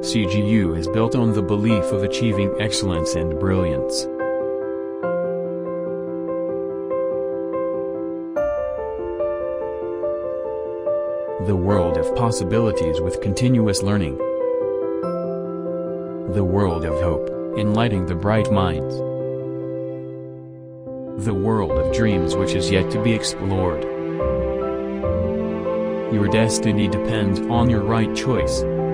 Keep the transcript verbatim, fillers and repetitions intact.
C G U is built on the belief of achieving excellence and brilliance. The world of possibilities with continuous learning. The world of hope, enlightening the bright minds. The world of dreams which is yet to be explored. Your destiny depends on your right choice.